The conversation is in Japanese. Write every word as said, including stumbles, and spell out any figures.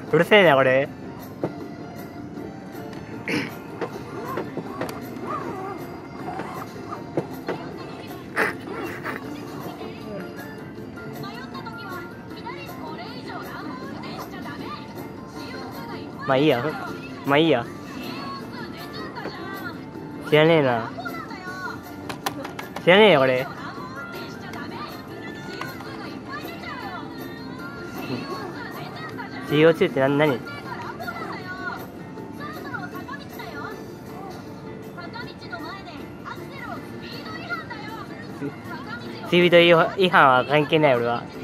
うるせえなこれ。まあいいや、まあいいや。知らねえな。知らねえよこれ。シーオーツー って何何？スピード違反は関係ない俺は。